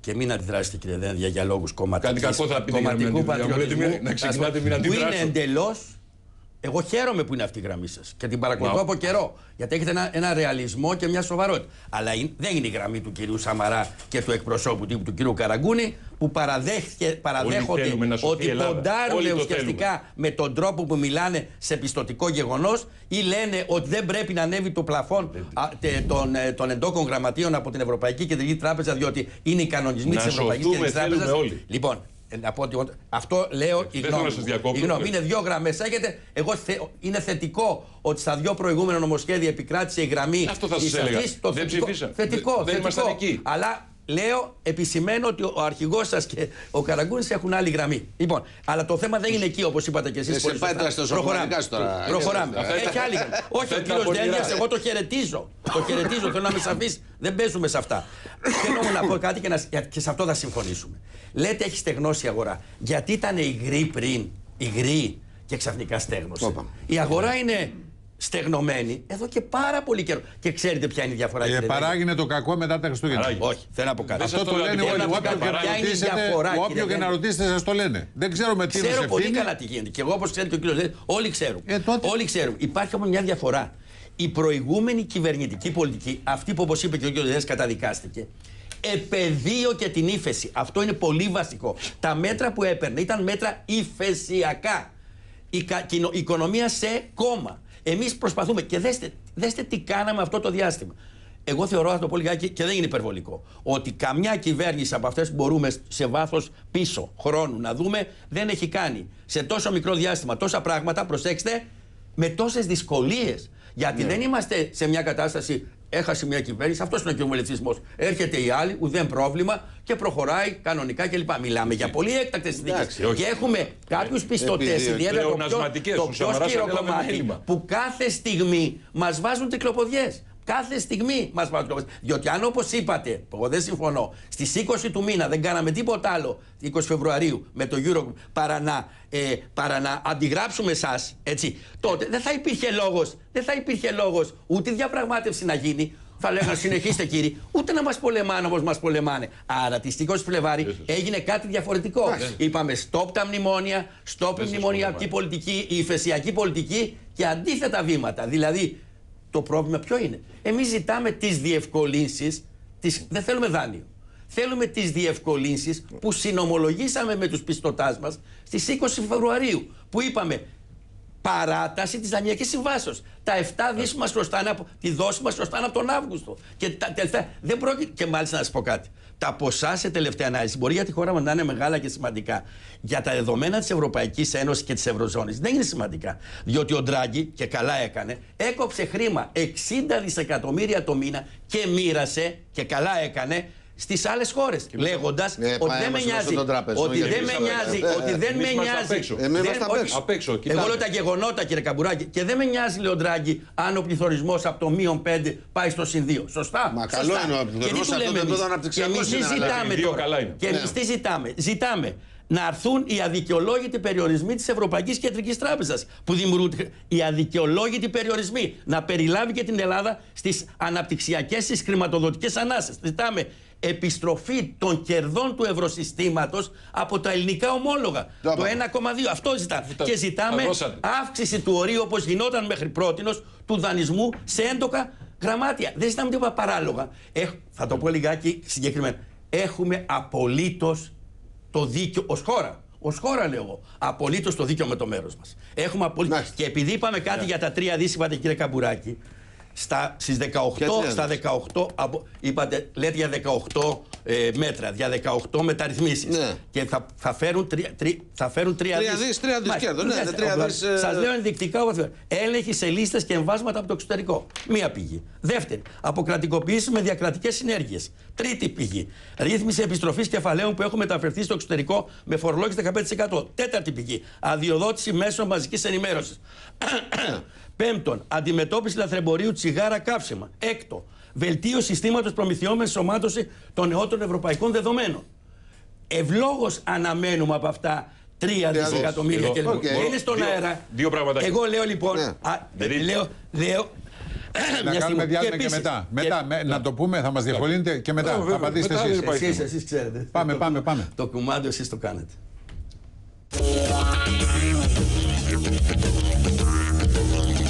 και μην αντιδράσετε, κύριε Δένδια, για λόγους κομματικού πατριωτισμού, να ξεκινάτε μην αντιδράσετε. Που είναι εντελώς. Εγώ χαίρομαι που είναι αυτή η γραμμή σας και την παρακολουθώ από καιρό. Γιατί έχετε ένα ρεαλισμό και μια σοβαρότητα. Αλλά δεν είναι η γραμμή του κυρίου Σαμαρά και του εκπροσώπου τύπου του κυρίου Καραγκούνη, που παραδέχονται ότι ποντάρουν ουσιαστικά με τον τρόπο που μιλάνε σε πιστωτικό γεγονός, ή λένε ότι δεν πρέπει να ανέβει το πλαφόν των εντόκων γραμματείων από την Ευρωπαϊκή Κεντρική Τράπεζα, διότι είναι οι κανονισμοί της Ευρωπαϊκής Κεντρικής Τράπεζας. Λοιπόν, να πω ότι αυτό λέω η γνώμη. Είναι 2 γραμμές. Είναι θετικό ότι στα 2 προηγούμενα νομοσχέδια επικράτησε η γραμμή. Αυτό θα σας έλεγα. Δεν ψηφίσαν. Θετικό. Δεν ήμασταν εκεί. Αλλά λέω, επισημαίνω ότι ο αρχηγός σας και ο Καραγκούνης έχουν άλλη γραμμή. Λοιπόν, αλλά το θέμα δεν είναι εκεί, όπως είπατε και εσείς. Προχωράμε. Έχει άλλη γραμμή. Όχι, ο κύριος Δένδιας, εγώ το χαιρετίζω. Θέλω να με σαφείς. Δεν παίζουμε σε αυτά. Θέλω να πω κάτι και σε αυτό θα συμφωνήσουμε. Λέτε έχει στεγνώσει η αγορά. Γιατί ήταν υγρή πριν, υγρή και ξαφνικά στέγνωσε. Η αγορά είναι στεγνωμένη εδώ και πάρα πολύ καιρό. Και ξέρετε ποια είναι η διαφορά. Παράγεινε το κακό μετά τα Χριστούγεννα. Όχι, θέλω να πω κάτι. Αυτό το λένε όλοι. Όποιο και να ρωτήσετε, σας το λένε. Δεν ξέρω με τι. Ξέρω πολύ καλά τι γίνεται. Και εγώ, όπως ξέρετε, ο κύριος Δένδια, όλοι ξέρουν. Όλοι ξέρουν. Υπάρχει όμως μια διαφορά. Η προηγούμενη κυβερνητική πολιτική, αυτή που, όπως είπε και ο κύριος Δένδιας, καταδικάστηκε, επεδίωκε την ύφεση. Αυτό είναι πολύ βασικό. Τα μέτρα που έπαιρνε ήταν μέτρα υφεσιακά. Η οικονομία σε κόμμα. Εμείς προσπαθούμε και δέστε τι κάναμε αυτό το διάστημα. Εγώ θεωρώ, θα το πω λιγάκι και δεν είναι υπερβολικό, ότι καμιά κυβέρνηση από αυτές που μπορούμε σε βάθος πίσω χρόνου να δούμε δεν έχει κάνει σε τόσο μικρό διάστημα τόσα πράγματα, προσέξτε, με τόσες δυσκολίες. Γιατί δεν είμαστε σε μια κατάσταση, έχασε μια κυβέρνηση, αυτός είναι ο κοινοβουλευτισμός. Έρχεται η άλλη, ουδέν πρόβλημα και προχωράει κανονικά κλπ. Μιλάμε για πολύ έκτακτες συνθήκες. Και έχουμε κάποιους πιστωτές, ιδιαίτερα το πιο σκληρό κομμάτι, που κάθε στιγμή μας βάζουν τρικλοποδιές. Κάθε στιγμή μας βάζουν τρικλοποδιές. Διότι αν, όπως είπατε, εγώ δεν συμφωνώ, στις 20 του μήνα δεν κάναμε τίποτα άλλο, 20 Φεβρουαρίου, με το Euro, παρά να αντιγράψουμε εσάς, έτσι, τότε δεν θα υπήρχε λόγος ούτε διαπραγμάτευση να γίνει. Θα λέγανε συνεχίστε κύριοι, ούτε να μας πολεμάνε όπως μας πολεμάνε. Άρα τις 20 Φλεβάρι έγινε κάτι διαφορετικό. Είπαμε stop τα μνημόνια, stop η μνημονιακή πολιτική, η υφεσιακή πολιτική και αντίθετα βήματα. Δηλαδή, το πρόβλημα ποιο είναι? Εμείς ζητάμε τις διευκολύνσεις, δεν θέλουμε δάνειο. Θέλουμε τις διευκολύνσεις που συνομολογήσαμε με τους πιστωτάς μας στις 20 Φεβρουαρίου, που είπαμε παράταση της δανειακής συμβάσεως. Τα 7 δις μας χρωστάνε, τη δόση μας χρωστάνε από τον Αύγουστο. Και τα τελευταία, δεν πρόκειται, και μάλιστα να σας πω κάτι. Τα ποσά σε τελευταία ανάλυση μπορεί για τη χώρα μας να είναι μεγάλα και σημαντικά. Για τα δεδομένα της Ευρωπαϊκής Ένωσης και της Ευρωζώνης δεν είναι σημαντικά. Διότι ο Ντράγκη, και καλά έκανε, έκοψε χρήμα 60 δισεκατομμύρια το μήνα και μοίρασε, και καλά έκανε, στις άλλες χώρες, λέγοντας ότι δεν με νοιάζει, ότι δεν με νοιάζει. Εγώ λέω τα γεγονότα, κύριε Καμπουράκη, και δεν με νοιάζει, λέει ο Ντράγκη, αν ο πληθωρισμός από το -5 πάει στο +2. Σωστά. Μα καλό είναι ο πληθωρισμός, αυτό το επίπεδο αναπτυξιακός είναι. Και εμείς τι ζητάμε? Ζητάμε να αρθούν οι αδικαιολόγητοι περιορισμοί της Ευρωπαϊκής Κεντρικής Τράπεζας που δημιουργούνται. Οι αδικαιολόγητοι περιορισμοί, να περιλάβει και την Ελλάδα στις αναπτυξιακές, στις χρηματοδοτικές ανάσες. Ζητάμε επιστροφή των κερδών του ευρωσυστήματος από τα ελληνικά ομόλογα. Το 1,2. Αυτό ζητάμε. Και ζητάμε αύξηση του ορίου, όπως γινόταν μέχρι πρότινος, του δανεισμού σε έντοκα γραμμάτια. Δεν ζητάμε τίποτα παράλογα. Θα το πω λιγάκι συγκεκριμένα. Έχουμε απολύτως το δίκιο ως χώρα. Ως χώρα, λέω εγώ. Απολύτως το δίκιο με το μέρος μας. Έχουμε απολύτως. Και επειδή είπαμε κάτι για τα 3 δις, είπατε, κύριε Καμπουράκη, στις 18, λέτε για 18 μέτρα, για 18 μεταρρυθμίσεις. Ναι. Και θα φέρουν 3 δις. 3 δις κέρδο, ναι, 3 δις. Σας λέω ενδεικτικά, έλεγχη σε λίστες και εμβάσματα από το εξωτερικό. Μία πηγή. Δεύτερη, αποκρατικοποίηση με διακρατικές συνέργειες. Τρίτη πηγή, ρύθμιση επιστροφής κεφαλαίων που έχουν μεταφερθεί στο εξωτερικό με φορολόγηση 15%. Τέταρτη πηγή, αδειοδότηση μέσων μαζικής ενημέρωσης. Πέμπτον, αντιμετώπιση λαθρεμπορίου τσιγάρα καύσιμα. Έκτο, βελτίωση συστήματος προμηθειών με ενσωμάτωση των νεότερων ευρωπαϊκών δεδομένων. Ευλόγως αναμένουμε από αυτά 3 δισεκατομμύρια κλπ. Είναι στον αέρα. Δύο πράγματα. Εγώ λέω λοιπόν. Λέω Να κάνουμε διάλειμμα και μετά. Να το πούμε, θα μας διευκολύνετε και μετά. Θα απαντήσετε εσείς. Εσείς ξέρετε. Πάμε. Το κουμάντο εσείς το κάνετε.